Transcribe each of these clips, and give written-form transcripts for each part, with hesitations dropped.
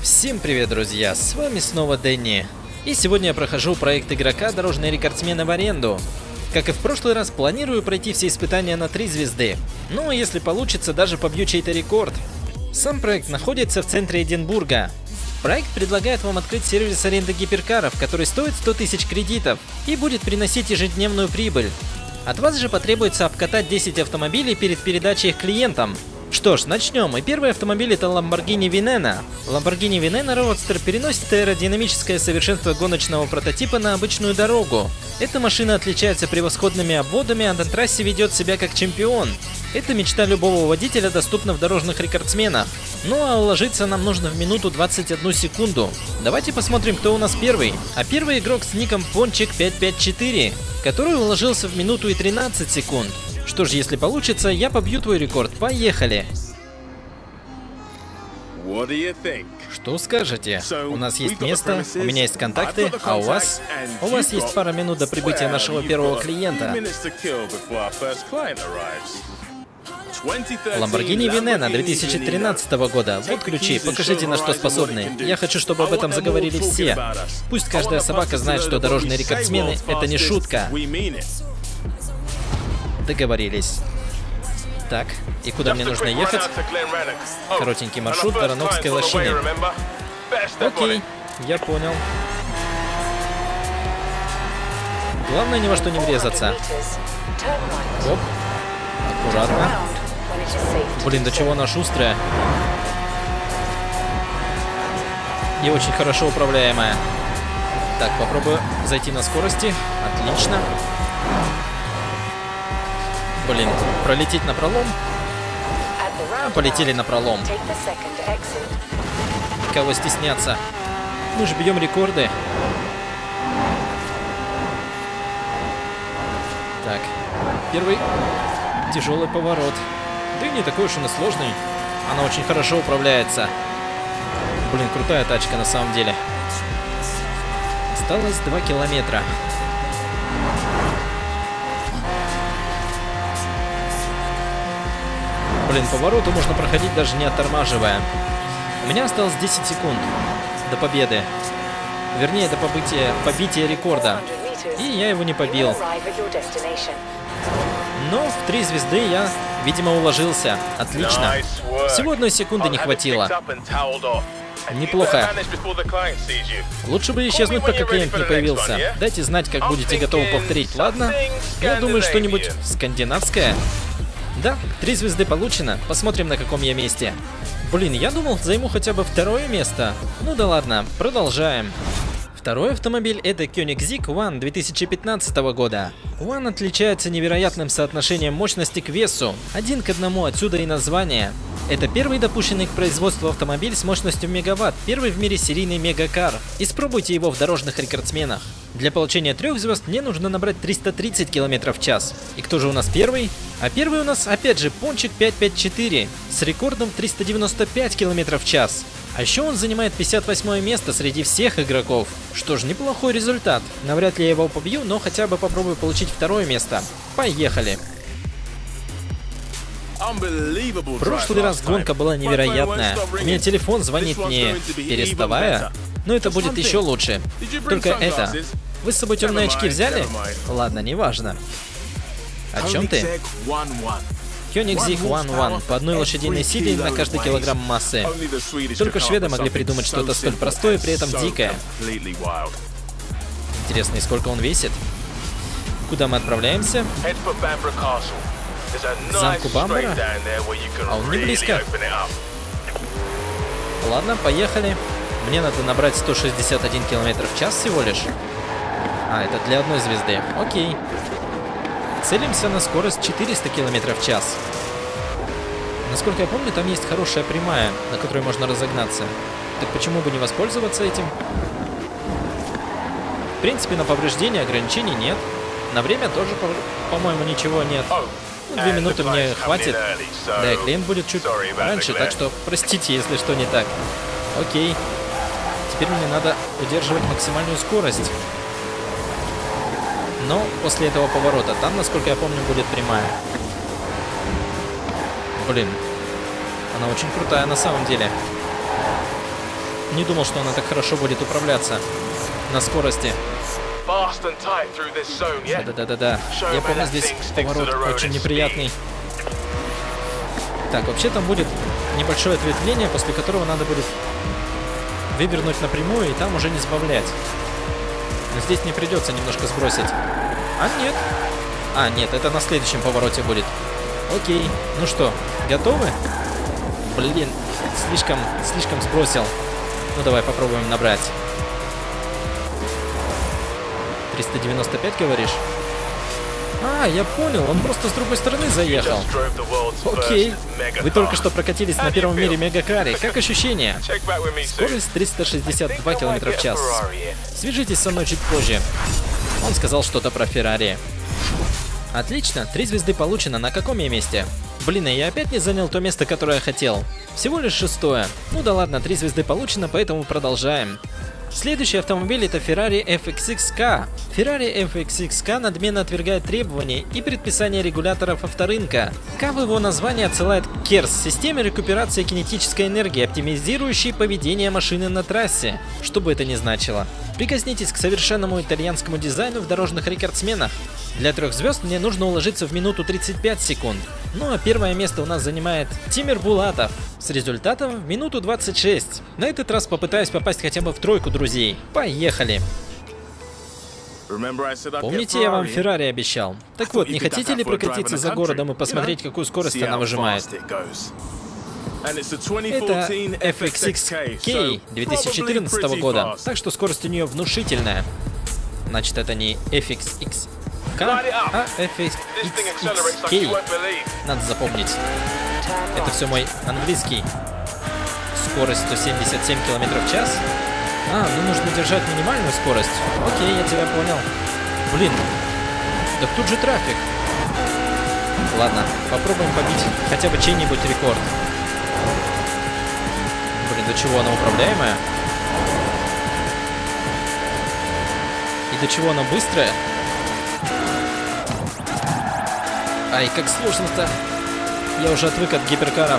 Всем привет, друзья, с вами снова Дэнни. И сегодня я прохожу проект игрока «Дорожные рекордсмены в аренду». Как и в прошлый раз, планирую пройти все испытания на 3 звезды. Ну, если получится, даже побью чей-то рекорд. Сам проект находится в центре Эдинбурга. Проект предлагает вам открыть сервис аренды гиперкаров, который стоит 100 тысяч кредитов и будет приносить ежедневную прибыль. От вас же потребуется обкатать 10 автомобилей перед передачей их клиентам. Что ж, начнем. И первый автомобиль — это Lamborghini Veneno. Lamborghini Veneno Roadster переносит аэродинамическое совершенство гоночного прототипа на обычную дорогу. Эта машина отличается превосходными обводами, а на трассе ведет себя как чемпион. Эта мечта любого водителя доступна в дорожных рекордсменах. Ну а уложиться нам нужно в минуту 21 секунду. Давайте посмотрим, кто у нас первый. А первый игрок с ником Ponchik554, который уложился в минуту и 13 секунд. Что ж, если получится, я побью твой рекорд. Поехали! Что скажете? У нас есть место, у меня есть контакты, а у вас? У вас есть пара минут до прибытия нашего первого клиента. Lamborghini Veneno 2013 года. Вот ключи, покажите, на что способны. Я хочу, чтобы об этом заговорили все. Пусть каждая собака знает, что дорожные рекордсмены — это не шутка. Договорились. Так, и куда мне нужно ехать? Коротенький маршрут до Ранокской лощины. Окей, я понял. Главное ни во что не врезаться. Оп, аккуратно. Блин, до чего она шустрая. И очень хорошо управляемая. Так, попробую зайти на скорости. Отлично. Блин, пролететь на пролом? Полетели на пролом. Кого стесняться? Мы же бьем рекорды. Так, первый тяжелый поворот. Да и не такой уж он и сложный. Она очень хорошо управляется. Блин, крутая тачка на самом деле. Осталось 2 километра. Блин, повороту можно проходить даже не оттормаживая. У меня осталось 10 секунд до победы. Вернее, до побития рекорда. И я его не побил. Но в 3 звезды я, видимо, уложился. Отлично. Всего 1 секунды не хватило. Неплохо. Лучше бы исчезнуть, пока клиент не появился. Дайте знать, как будете готовы повторить, ладно? Я думаю, что-нибудь скандинавское. Да, 3 звезды получено. Посмотрим, на каком я месте. Блин, я думал, займу хотя бы 2-е место. Ну да ладно, продолжаем. Второй автомобиль — это Koenigsegg One 2015 года. One отличается невероятным соотношением мощности к весу. 1 к 1, отсюда и название. Это первый допущенный к производству автомобиль с мощностью мегаватт, первый в мире серийный мегакар. Испробуйте его в дорожных рекордсменах. Для получения 3 звезд мне нужно набрать 330 км в час. И кто же у нас первый? А первый у нас опять же Ponchik554 с рекордом 395 км в час. А еще он занимает 58-е место среди всех игроков. Что ж, неплохой результат. Навряд ли я его побью, но хотя бы попробую получить 2-е место. Поехали! В прошлый раз гонка была невероятная. У меня телефон звонит не переставая, но это будет еще лучше. Только это... Вы с собой темные очки взяли? Ладно, неважно. О чем ты? Koenigsegg One по 1 лошадиной силе на каждый килограмм массы. Только шведы могли придумать что-то столь простое и при этом дикое. Интересно, и сколько он весит? Куда мы отправляемся? К замку Бамбара? А он не близко. Ладно, поехали. Мне надо набрать 161 км в час всего лишь. А, это для 1 звезды. Окей. Целимся на скорость 400 км в час. Насколько я помню, там есть хорошая прямая, на которой можно разогнаться. Так почему бы не воспользоваться этим? В принципе, на повреждения ограничений нет. На время тоже, по-моему, ничего нет. 2 минуты мне хватит. Да, и клиент будет чуть раньше, так что простите, если что не так. Окей. Теперь мне надо удерживать максимальную скорость. Но после этого поворота, там, насколько я помню, будет прямая. Блин. Она очень крутая на самом деле. не думал, что она так хорошо будет управляться на скорости. Да-да-да-да. Я помню, здесь поворот очень неприятный. Так, вообще там будет небольшое ответвление, после которого надо будет вывернуть напрямую и там уже не сбавлять. Но здесь мне придется немножко сбросить. А, нет. А, нет, это на следующем повороте будет. Окей. Ну что, готовы? Блин, слишком сбросил. Ну, давай попробуем набрать. 395, говоришь? А, я понял, он просто с другой стороны заехал. Окей. Вы только что прокатились на первом мире мегакаре. Как ощущения? Скорость 362 км в час. Свяжитесь со мной чуть позже. Он сказал что-то про Феррари. Отлично, 3 звезды получено. На каком я месте? Блин, я опять не занял то место, которое я хотел. Всего лишь 6-е. Ну да ладно, 3 звезды получено, поэтому продолжаем. Следующий автомобиль — это Ferrari FXX-K. Ferrari FXX-K надменно отвергает требования и предписания регуляторов авторынка. К в его названии отсылает к KERS — системе рекуперации кинетической энергии, оптимизирующей поведение машины на трассе. Что бы это ни значило. Прикоснитесь к совершенному итальянскому дизайну в дорожных рекордсменах. Для 3 звезд мне нужно уложиться в минуту 35 секунд. Ну а первое место у нас занимает Тимур Булатов с результатом в минуту 26. На этот раз попытаюсь попасть хотя бы в 3 друзей. Поехали! Помните, я вам Феррари обещал? Так вот, не хотите ли прокатиться за городом и посмотреть, какую скорость она выжимает? Это FXX-K 2014 года, так что скорость у нее внушительная. Значит, это не FXX-K, а FXX-K. Надо запомнить. Это все мой английский. Скорость 177 км в час. А, мне нужно держать минимальную скорость. Окей, я тебя понял. Блин, так тут же трафик. Ладно, попробуем побить хотя бы чей-нибудь рекорд. Блин, до чего она управляемая? И до чего она быстрая? Ай, как сложно-то. Я уже отвык от гиперкаров.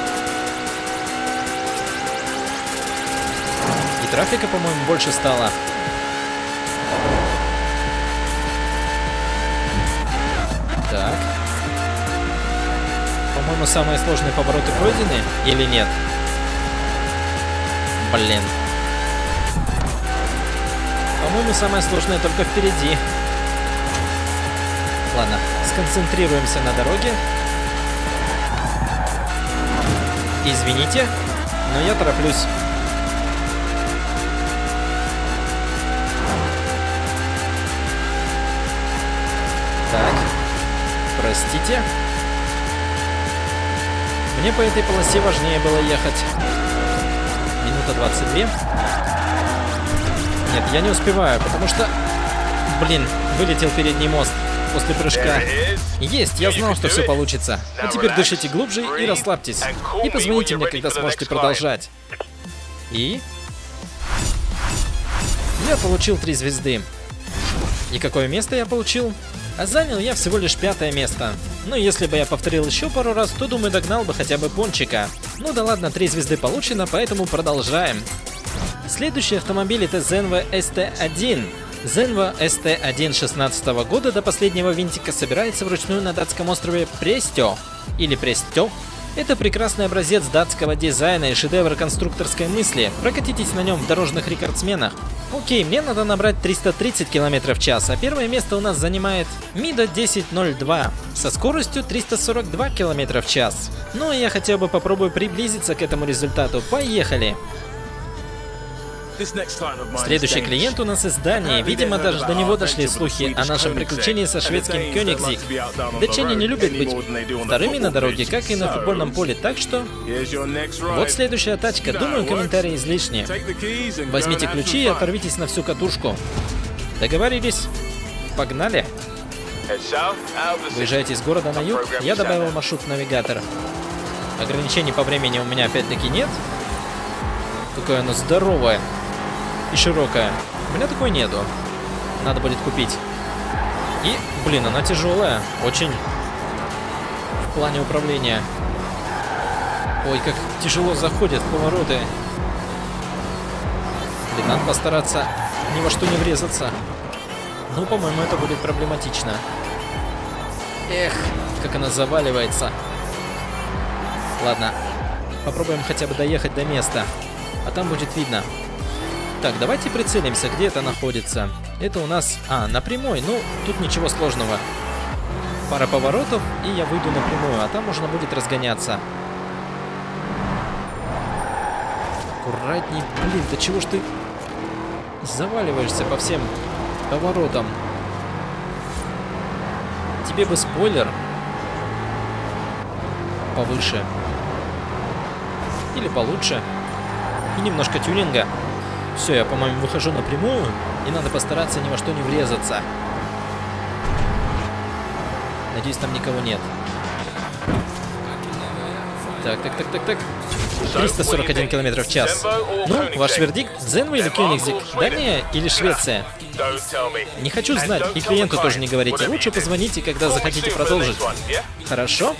И трафика, по-моему, больше стало. Так. По-моему, самые сложные повороты пройдены или нет? Блин. По-моему, самое сложное только впереди. Ладно, сконцентрируемся на дороге. Извините, но я тороплюсь. Так, простите. Мне по этой полосе важнее было ехать. Минута 22. Нет, я не успеваю, потому что... Блин, вылетел передний мост после прыжка. Есть, я знал, что все получится. А теперь дышите глубже и расслабьтесь. И позвоните мне, когда сможете продолжать. И... Я получил 3 звезды. И какое место я получил? А занял я всего лишь 5-е место. Но если бы я повторил еще пару раз, то, думаю, догнал бы хотя бы Пончика. Ну да ладно, 3 звезды получено, поэтому продолжаем. Следующий автомобиль — это Zenva ST1. Zenva ST1 16 года до последнего винтика собирается вручную на датском острове Престё. Или Престё. Это прекрасный образец датского дизайна и шедевр конструкторской мысли. Прокатитесь на нем в дорожных рекордсменах. Окей, мне надо набрать 330 км в час, а первое место у нас занимает Mida 1002 со скоростью 342 км в час. Ну и я хотя бы попробую приблизиться к этому результату. Поехали! Следующий клиент у нас из Дании. Видимо, даже до него дошли слухи о нашем приключении со шведским Кёнигсиг. Датчане не любят быть вторыми на дороге, как и на футбольном поле, так что... Вот следующая тачка. Думаю, комментарии излишни. Возьмите ключи и оторвитесь на всю катушку. Договорились? Погнали! Выезжайте из города на юг. Я добавил маршрут в навигатор. Ограничений по времени у меня опять-таки нет. Какое оно здоровое и широкая. У меня такой нету. Надо будет купить. И, блин, она тяжелая. Очень. В плане управления. Ой, как тяжело заходят в повороты. Блин, надо постараться ни во что не врезаться. Ну, по-моему, это будет проблематично. Эх, как она заваливается. Ладно, попробуем хотя бы доехать до места, а там будет видно. Так, давайте прицелимся, где это находится. Это у нас... на прямой. Ну, тут ничего сложного. Пара поворотов, и я выйду на прямую, а там можно будет разгоняться. Аккуратней. Блин, да чего ж ты заваливаешься по всем поворотам? Тебе бы спойлер повыше. Или получше. И немножко тюнинга. Все, я, по-моему, выхожу напрямую, и надо постараться ни во что не врезаться. Надеюсь, там никого нет. Так. 341 км в час. Ну, ваш вердикт? Зенва или Кёнигсзиг? Дания или Швеция? Не хочу знать, и клиенту тоже не говорите. Лучше позвоните, когда захотите продолжить. Хорошо?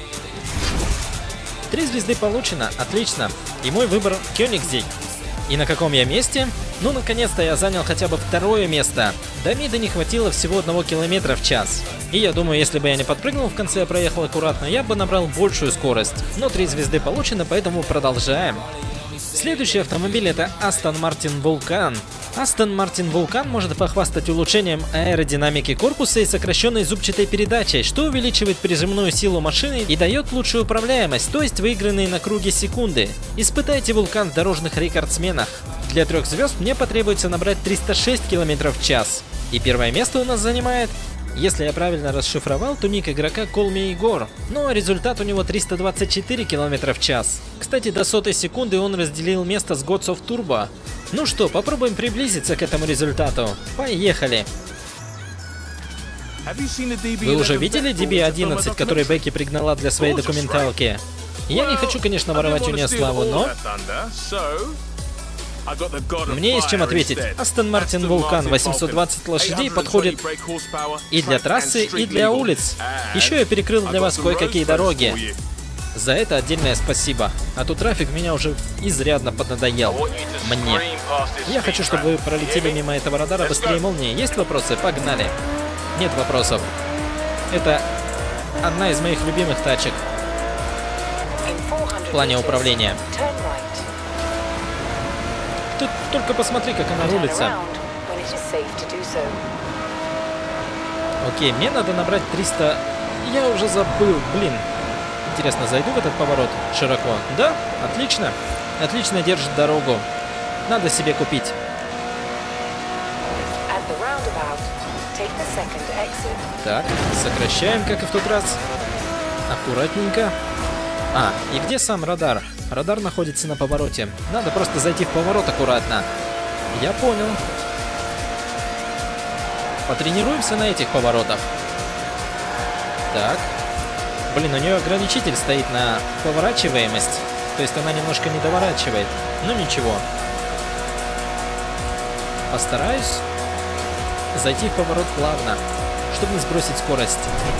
3 звезды получено, отлично. И мой выбор Кёнигсзиг. И на каком я месте? Ну, наконец-то я занял хотя бы 2-е место. До мида не хватило всего 1 км в час. И я думаю, если бы я не подпрыгнул в конце, а проехал аккуратно, я бы набрал большую скорость. Но 3 звезды получено, поэтому продолжаем. Следующий автомобиль — это Aston Martin Vulcan. Aston Martin Vulcan может похвастать улучшением аэродинамики корпуса и сокращенной зубчатой передачей, что увеличивает прижимную силу машины и дает лучшую управляемость, то есть выигранные на круге секунды. Испытайте Vulcan в дорожных рекордсменах. Для 3 звезд мне потребуется набрать 306 км в час. И 1-е место у нас занимает... Если я правильно расшифровал, то ник игрока Call Me Igor, но результат у него 324 км в час. Кстати, до 100-й секунды он разделил место с Gods of Turbo. Ну что, попробуем приблизиться к этому результату. Поехали! Вы уже видели DB11, который Бекки пригнала для своей документалки? Я не хочу, конечно, воровать у нее славу, но... Мне есть чем ответить. Aston Martin Vulcan 820 лошадей подходит и для трассы, и для улиц. Еще я перекрыл для вас кое-какие дороги. За это отдельное спасибо. А то трафик меня уже изрядно поднадоел. Мне. Я хочу, чтобы вы пролетели мимо этого радара быстрее молнии. Есть вопросы? Погнали. Нет вопросов. Это одна из моих любимых тачек в плане управления. Тут только посмотри, как она рулится. Окей, мне надо набрать 300... Я уже забыл, блин. Интересно, зайду в этот поворот широко? Да? Отлично. Отлично держит дорогу. Надо себе купить. Так, сокращаем, как и в тот раз. Аккуратненько. И где сам радар? Радар находится на повороте. Надо просто зайти в поворот аккуратно. Я понял. Потренируемся на этих поворотах. Так. Блин, у нее ограничитель стоит на поворачиваемость. То есть она немножко не доворачивает. Ну ничего. Постараюсь зайти в поворот плавно, чтобы не сбросить скорость.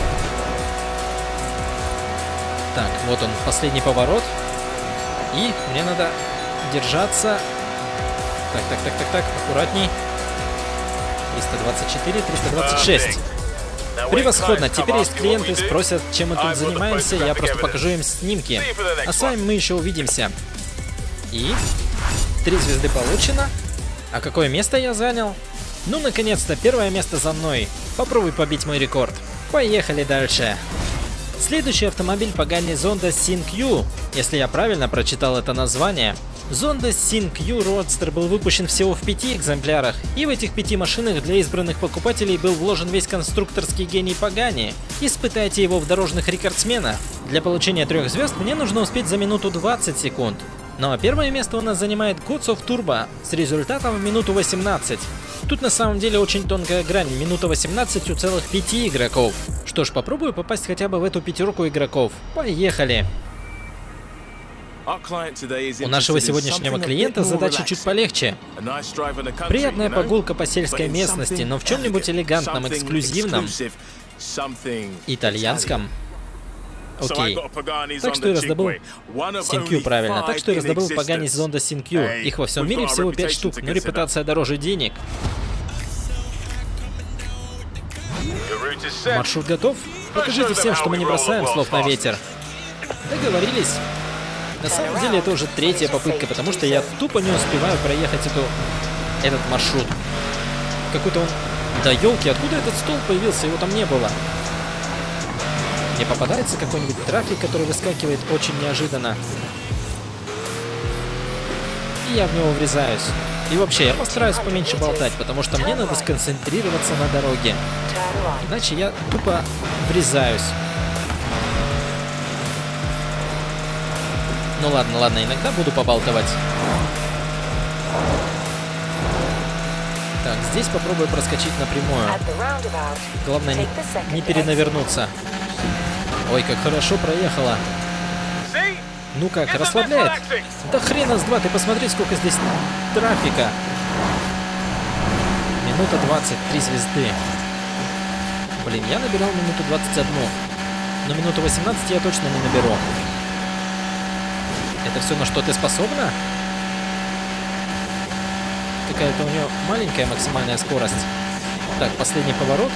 Так, вот он, последний поворот. И мне надо держаться. Так, аккуратней. 324, 326. Превосходно, теперь есть клиенты, спросят, чем мы тут занимаемся, я просто покажу им снимки. А с вами мы еще увидимся. И 3 звезды получено. А какое место я занял? Ну, наконец-то, 1-е место за мной. Попробуй побить мой рекорд. Поехали дальше. Следующий автомобиль Pagani Zonda Sin-Q, если я правильно прочитал это название. Zonda Sin-Q Roadster был выпущен всего в 5 экземплярах, и в этих 5 машинах для избранных покупателей был вложен весь конструкторский гений Pagani. Испытайте его в дорожных рекордсменах. Для получения 3 звезд мне нужно успеть за минуту 20 секунд. Ну а 1-е место у нас занимает Gods of Turbo с результатом в минуту 18. Тут на самом деле очень тонкая грань, минута 18 у целых 5 игроков. Что ж, попробую попасть хотя бы в эту 5-ку игроков. Поехали! У нашего сегодняшнего клиента задача чуть полегче. Приятная прогулка по сельской местности, но в чем-нибудь элегантном, эксклюзивном, итальянском. Окей. Так что я раздобыл Синкью, правильно. Так что я раздобыл Pagani Zonda Синкью. Их во всем мире всего 5 штук, но репутация дороже денег. Маршрут готов? Покажите всем, что мы не бросаем слов на ветер. Договорились. На самом деле это уже 3-я попытка, потому что я тупо не успеваю проехать этот маршрут. Какой-то он... Да елки, откуда этот стол появился? Его там не было. Мне попадается какой-нибудь трафик, который выскакивает очень неожиданно. И я в него врезаюсь. И вообще, я постараюсь поменьше болтать, потому что мне надо сконцентрироваться на дороге. Иначе я тупо врезаюсь. Ну ладно, ладно, иногда буду побалтывать. Так, здесь попробую проскочить напрямую. Главное не перенавернуться. Ой, как хорошо проехала. Ну как, расслабляет? Да хрена с два, ты посмотри, сколько здесь трафика. Минута 23 звезды. Блин, я набирал минуту 21. Но минуту 18 я точно не наберу. Это все, на что ты способна? Какая-то у нее маленькая максимальная скорость. Так, последний поворот.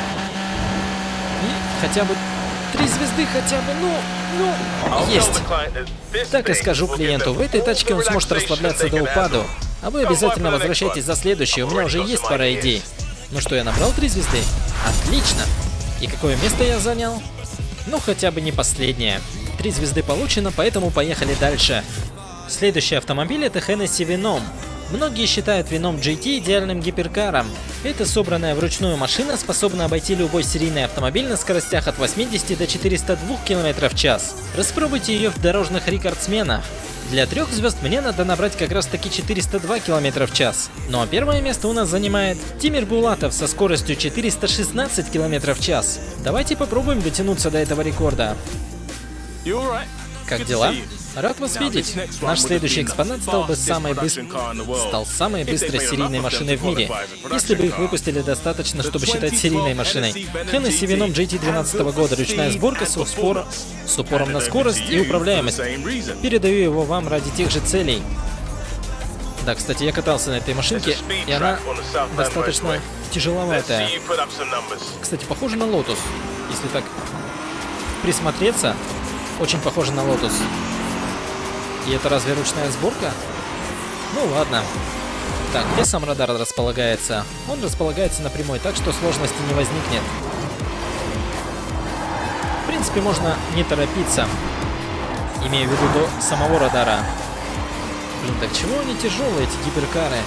И хотя бы 3 звезды, хотя бы, ну, есть. Так и скажу клиенту, в этой тачке он сможет расслабляться до упаду. А вы обязательно возвращайтесь за следующей, у меня уже есть пара идей. Ну что, я набрал 3 звезды? Отлично. И какое место я занял? Ну, хотя бы не последнее. 3 звезды получено, поэтому поехали дальше. Следующий автомобиль — это Hennessy Venom. Многие считают Venom GT идеальным гиперкаром. Эта собранная вручную машина способна обойти любой серийный автомобиль на скоростях от 80 до 402 км в час. Распробуйте ее в дорожных рекордсменах. Для 3 звезд мне надо набрать как раз таки 402 км в час. Ну а первое место у нас занимает Тимир Булатов со скоростью 416 км в час. Давайте попробуем дотянуться до этого рекорда. Как дела? Рад вас видеть. Наш следующий экспонат стал самой быстрой серийной машиной в мире, если бы их выпустили достаточно, чтобы считать серийной машиной. Hennessy Venom GT 2012 года, ручная сборка с упором на скорость и управляемость. Передаю его вам ради тех же целей. Да, кстати, я катался на этой машинке, и она достаточно тяжеловатая. Кстати, похоже на Lotus, если так присмотреться. Очень похоже на Lotus. И это разве ручная сборка? Ну ладно. Так, где сам радар располагается? Он располагается на прямой, так что сложности не возникнет. В принципе, можно не торопиться. Имею в виду до самого радара. Блин, так чего они тяжелые, эти гиперкары?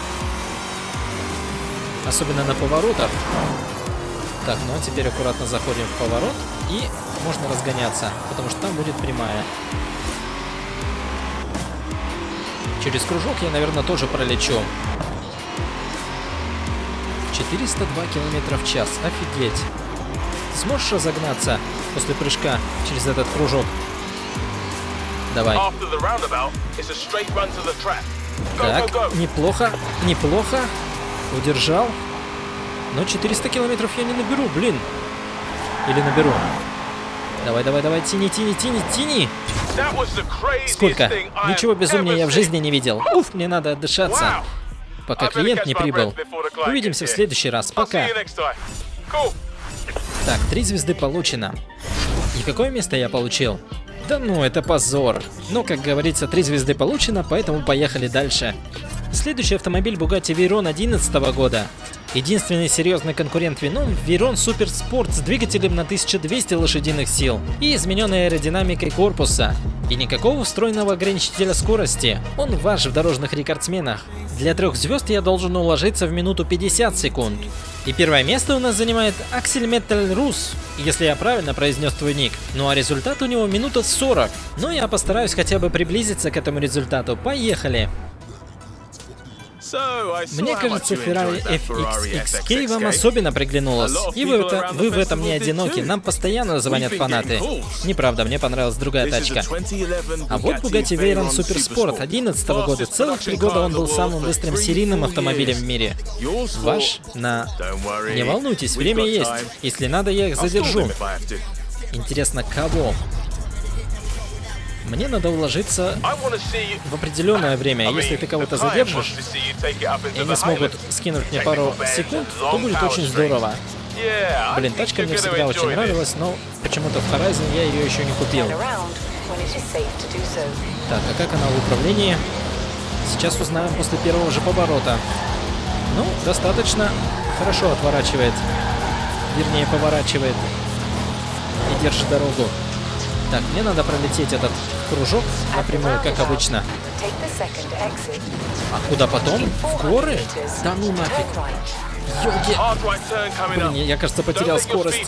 Особенно на поворотах. Так, ну а теперь аккуратно заходим в поворот и можно разгоняться, потому что там будет прямая. Через кружок я, наверное, тоже пролечу. 402 км в час, офигеть. Сможешь разогнаться после прыжка через этот кружок? Давай. Так, неплохо, неплохо. Удержал. Но 400 километров я не наберу, блин. Или наберу. Давай, давай, давай, тяни, тяни, тяни, тяни. Сколько? Ничего безумнее я в жизни не видел. Уф, мне надо отдышаться, пока клиент не прибыл. Увидимся в следующий раз. Пока. Так, 3 звезды получено. И какое место я получил? Да ну, это позор. Но, как говорится, 3 звезды получено, поэтому поехали дальше. Следующий автомобиль Bugatti Veyron 2011 года. Единственный серьезный конкурент Venom — Veyron Super Sport с двигателем на 1200 лошадиных сил и измененной аэродинамикой корпуса. И никакого встроенного ограничителя скорости. Он ваш в дорожных рекордсменах. Для 3 звезд я должен уложиться в минуту 50 секунд. И первое место у нас занимает Axel Metal Rus, если я правильно произнес твой ник. Ну а результат у него минута 40. Но я постараюсь хотя бы приблизиться к этому результату. Поехали! Мне кажется, Ferrari FXXK вам особенно приглянулась. И вы в этом не одиноки. Нам постоянно звонят фанаты. Неправда, мне понравилась другая тачка. А вот Bugatti Veyron Super Sport 2011 года. Целых 3 года он был самым быстрым серийным автомобилем в мире. Ваш Не волнуйтесь, время есть. Если надо, я их задержу. Интересно, кого? Мне надо уложиться в определенное время. Если ты кого-то задержишь, и они смогут скинуть мне пару секунд, то будет очень здорово. Блин, тачка мне всегда очень нравилась, но почему-то в Horizon я ее еще не купил. Так, а как она в управлении? Сейчас узнаем после первого же поворота. Ну, достаточно хорошо отворачивает. Вернее, поворачивает. И держит дорогу. Так, мне надо пролететь этот кружок напрямую, как обычно. А куда потом? В горы? Да ну нафиг. Ёлки. Блин, я, кажется, потерял скорость.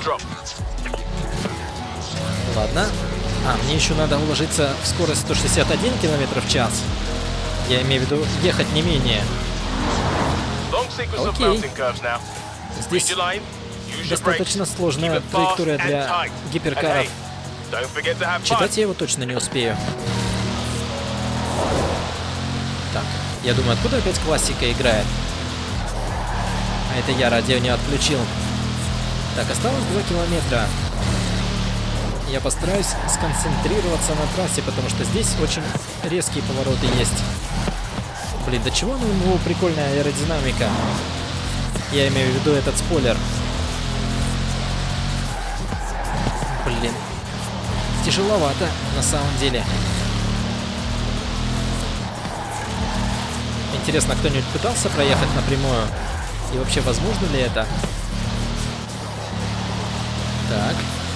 Ладно. А, мне еще надо уложиться в скорость 161 км в час. Я имею в виду ехать не менее. Окей. Здесь достаточно сложная траектория для гиперкаров. Читать я его точно не успею. Так, я думаю, откуда опять классика играет? А это я радио не отключил. Так, осталось 2 километра. Я постараюсь сконцентрироваться на трассе, потому что здесь очень резкие повороты есть. Блин, до чего у него прикольная аэродинамика. Я имею в виду этот спойлер. Блин. Тяжеловато, на самом деле. Интересно, кто-нибудь пытался проехать напрямую? И вообще, возможно ли это? Так.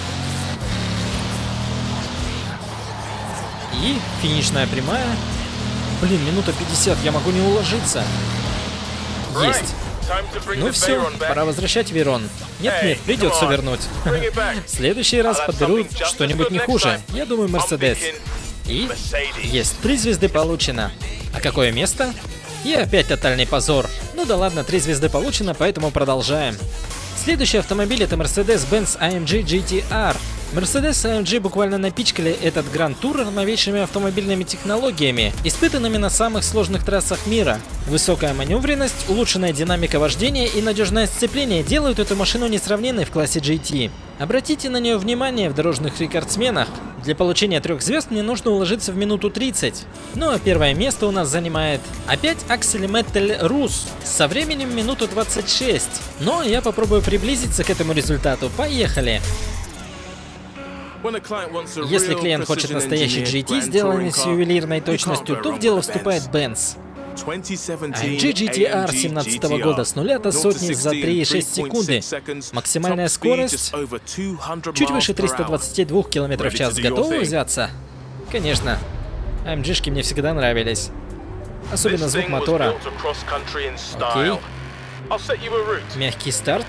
И финишная прямая. Блин, минута 50, я могу не уложиться. Есть. Ну все, пора возвращать Верон. Нет, придется вернуть. В следующий раз подберу что-нибудь не хуже. Я думаю, Мерседес. И есть, 3 звезды получено. А какое место? И опять тотальный позор. Ну да ладно, 3 звезды получено, поэтому продолжаем. Следующий автомобиль — это Mercedes-Benz AMG GT-R. Mercedes-AMG буквально напичкали этот гранд-тур новейшими автомобильными технологиями, испытанными на самых сложных трассах мира. Высокая маневренность, улучшенная динамика вождения и надежное сцепление делают эту машину несравненной в классе GT. Обратите на нее внимание в дорожных рекордсменах. Для получения 3 звезд мне нужно уложиться в минуту 30. Ну а первое место у нас занимает опять Axel Metall Rus со временем минуту 26. Но я попробую приблизиться к этому результату. Поехали! Если клиент хочет настоящий GT, сделанный с ювелирной точностью, то в дело вступает Benz. AMG GT-R 2017 года с 0 до сотни за 3,6 секунды. Максимальная скорость чуть выше 322 км в час. Готовы взяться? Конечно. AMG-шки мне всегда нравились. Особенно звук мотора. Окей. Мягкий старт.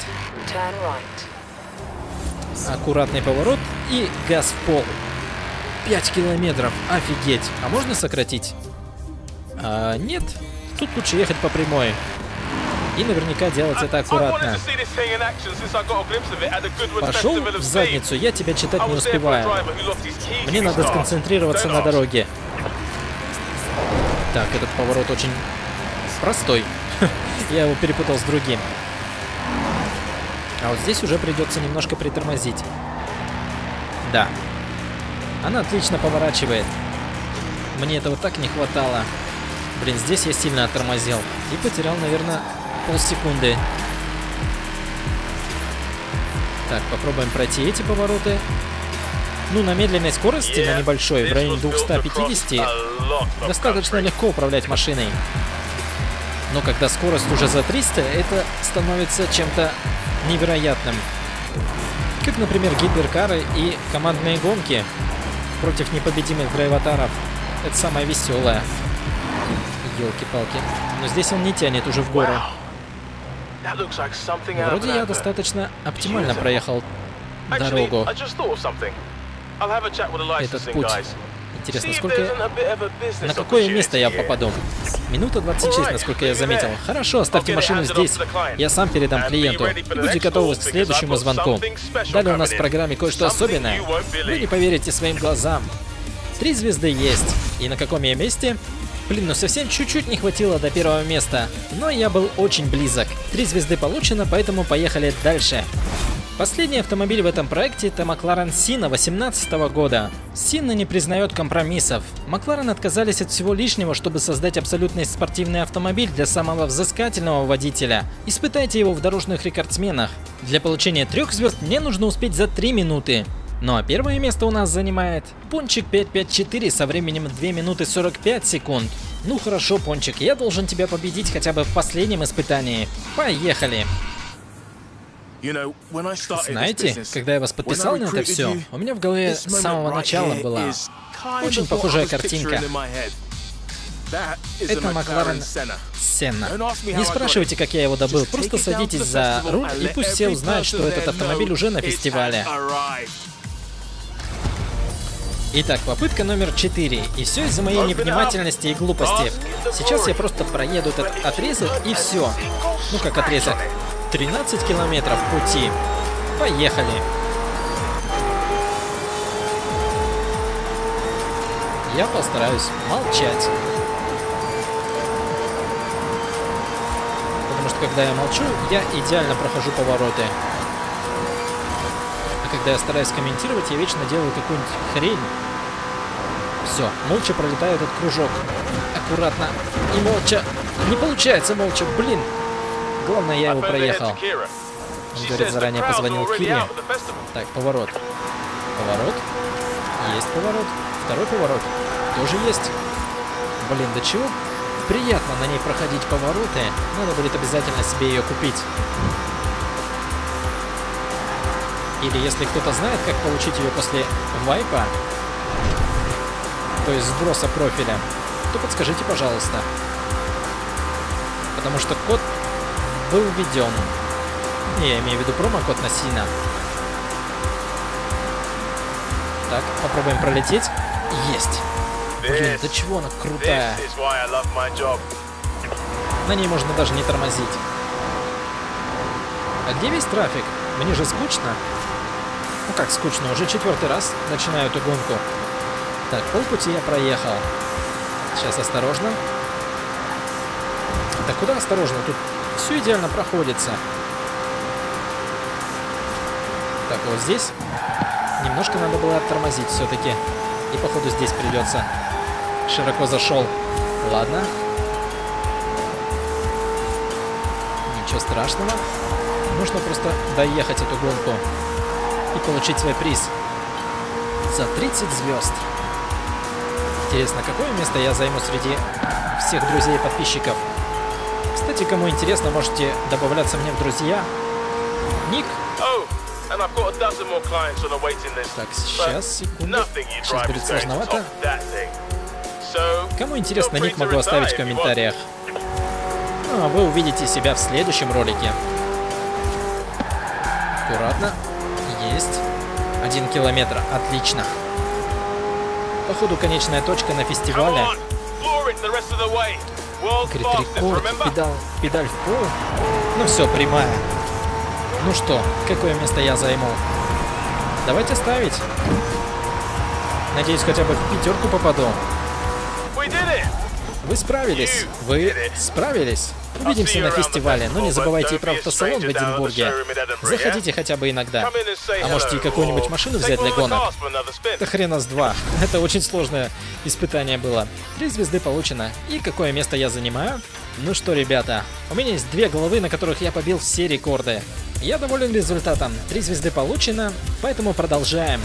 Аккуратный поворот и газ в пол. 5 километров, офигеть. А можно сократить? Нет, тут лучше ехать по прямой. И наверняка делать это аккуратно. Пошел в задницу, я тебя читать не успеваю. Мне надо сконцентрироваться на дороге. Так, этот поворот очень простой. Я его перепутал с другим. А вот здесь уже придется немножко притормозить. Да. Она отлично поворачивает. Мне этого так не хватало. Блин, здесь я сильно оттормозил. И потерял, наверное, полсекунды. Так, попробуем пройти эти повороты. Ну, на медленной скорости, на небольшой, в районе 250, достаточно легко управлять машиной. Но когда скорость уже за 300, это становится чем-то невероятным. Как, например, гиперкары и командные гонки против непобедимых драйватаров. Это самое веселое. Ёлки-палки. Но здесь он не тянет уже в гору. Вроде я достаточно оптимально проехал дорогу. Этот путь. Интересно, на какое место я попаду? Минута 26, насколько я заметил. Хорошо, оставьте машину здесь. Я сам передам клиенту. И будьте готовы к следующему звонку. Далее у нас в программе кое-что особенное. Вы не поверите своим глазам. 3 звезды есть. И на каком я месте? Блин, ну совсем чуть-чуть не хватило до первого места. Но я был очень близок. 3 звезды получено, поэтому поехали дальше. Последний автомобиль в этом проекте — это Макларен Сина 2018 года. Сина не признает компромиссов. Макларен отказались от всего лишнего, чтобы создать абсолютный спортивный автомобиль для самого взыскательного водителя. Испытайте его в дорожных рекордсменах. Для получения 3 звезд мне нужно успеть за 3 минуты. Ну а первое место у нас занимает Пончик 554 со временем 2 минуты 45 секунд. Ну хорошо, Пончик, я должен тебя победить хотя бы в последнем испытании. Поехали! Знаете, когда я вас подписал на это все, у меня в голове с самого начала была очень похожая картинка. Это Макларен Сенна. Не спрашивайте, как я его добыл, просто садитесь за руль и пусть все узнают, что этот автомобиль уже на фестивале. Итак, попытка номер 4. И все из-за моей невнимательности и глупости. Сейчас я просто проеду этот отрезок и все. Ну как отрезок? 13 километров пути. Поехали. Я постараюсь молчать. Потому что когда я молчу, я идеально прохожу повороты. А когда я стараюсь комментировать, я вечно делаю какую-нибудь хрень. Все, молча пролетаю этот кружок. Аккуратно и молча. Не получается молча, блин. Главное, я его проехал. Он говорит, заранее позвонил Кире. Так, поворот. Поворот. Есть поворот. Второй поворот. Тоже есть. Блин, до чего приятно на ней проходить повороты. Надо будет обязательно себе ее купить. Или если кто-то знает, как получить ее после вайпа, то есть сброса профиля, то подскажите, пожалуйста. Потому что код был введен. Я имею в виду промокод на Сина. Так, попробуем пролететь. Есть. Блин, до чего она крутая. На ней можно даже не тормозить. А где весь трафик? Мне же скучно. Ну как скучно, уже 4-й раз начинаю эту гонку. Так, полпути я проехал. Сейчас осторожно. Да куда осторожно? Тут все идеально проходится. Так, вот здесь немножко надо было оттормозить все-таки. И походу здесь придется. Широко зашел. Ладно. Ничего страшного. Нужно просто доехать эту гонку и получить свой приз. За 30 звезд. Интересно, какое место я займу среди всех друзей и подписчиков? Кстати, кому интересно, можете добавляться мне в друзья. Ник. Так, сейчас, секунду. Сейчас будет сложновато. Кому интересно, ник могу оставить в комментариях. Ну, а вы увидите себя в следующем ролике. Аккуратно. Есть. 1 километр. Отлично. Походу, конечная точка на фестивале. Говорит, рекорд. Педаль в пол. Ну все, прямая. Ну что, какое место я займу? Давайте ставить. Надеюсь, хотя бы в 5-ку попаду. Вы справились. Вы справились. Увидимся на фестивале, но не забывайте и про автосалон в Эдинбурге. Заходите хотя бы иногда. А можете и какую-нибудь машину взять для гонок. Да хрена с два. Это очень сложное испытание было. 3 звезды получено. И какое место я занимаю? Ну что, ребята, у меня есть 2 головы, на которых я побил все рекорды. Я доволен результатом. 3 звезды получено, поэтому продолжаем.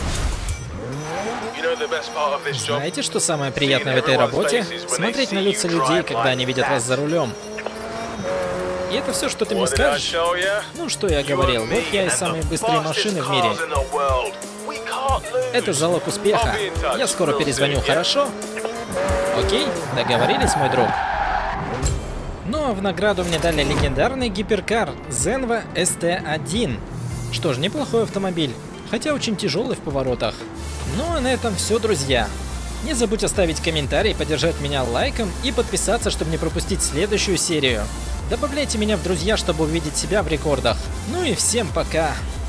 Знаете, что самое приятное в этой работе? Смотреть на лица людей, когда они видят вас за рулем. И это все, что ты мне скажешь? Ну, что я говорил, вот я и самые быстрые машины в мире. Это залог успеха. Я скоро перезвоню, хорошо? Окей, договорились, мой друг. Ну, а в награду мне дали легендарный гиперкар Zenva ST1. Что ж, неплохой автомобиль, хотя очень тяжелый в поворотах. Ну, а на этом все, друзья. Не забудь оставить комментарий, поддержать меня лайком и подписаться, чтобы не пропустить следующую серию. Добавляйте меня в друзья, чтобы увидеть себя в рекордах. Ну и всем пока!